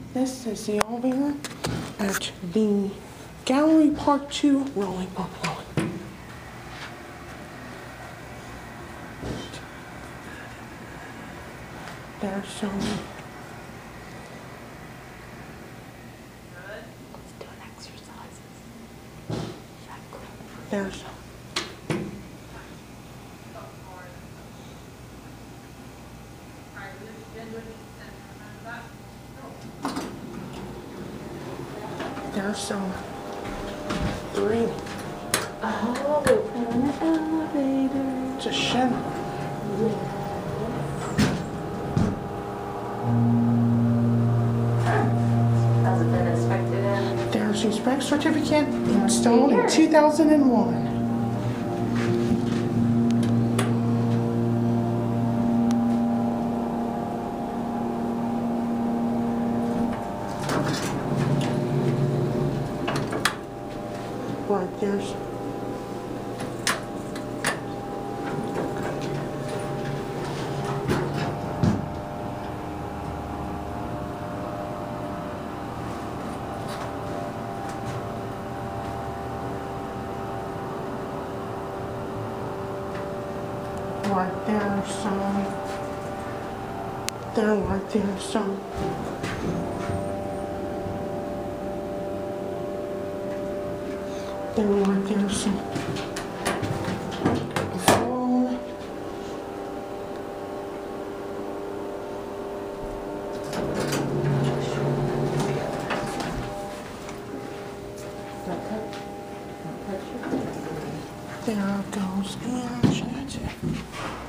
This is the elevator at the Gallery Park 2 rolling bungalow. There's some. Doing exercises. There's. There's some 3. Oh, we're on the elevator. It's a shed. Has it been inspected in? There's the spec certificate installed in 2001. Right, there's. Right there's some. There, right there's some. There, right there's some. Phone. There goes, and that's it.